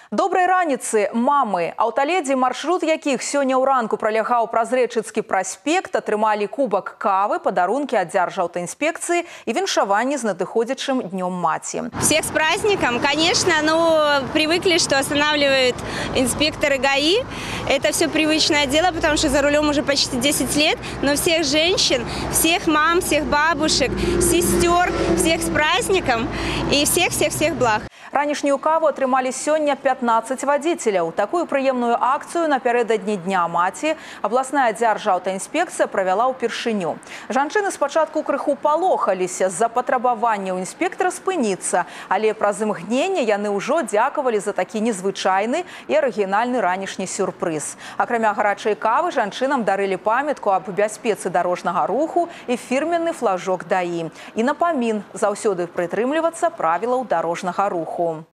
Добрай раніцы, мамы. Аўталедзі, маршрут якіх сёння ў ранку пралягаў праз Рэчыцкі праспект, атрымалі кубак кавы, падарункі ад Дзяржаўтаінспекцыі і віншаванні з надыходзячым днём маці. Всех с праздником. Конечно, привыкли, что останавливают инспекторы ГАИ. Это все привычное дело, потому что за рулем уже почти 10 лет. Но всех женщин, всех мам, всех бабушек, сестер, всех с праздником и всех-всех-всех благ. Ранішнюю каву атрымалі сёння 15 вадзіцеляў. Такую прыемную акцыю напярэдадні дня маці абласная Дзяржаўтаінспекцыя правяла ўпершыню. Жанчыны спачатку крыху палохаліся з-за патрабавання ў інспектара спыніцца, але праз імгненне яны ўжо дзякавалі за такі незвычайны і арыгінальны ранішні сюрпрыз. Акрамя гарачай кавы жанчынам дарылі памятку аб бяспецы дарожнага руху і фірменны флажок ДАІ. І напамін заўсёды прытрымлівацца правілаў дарожнага руху.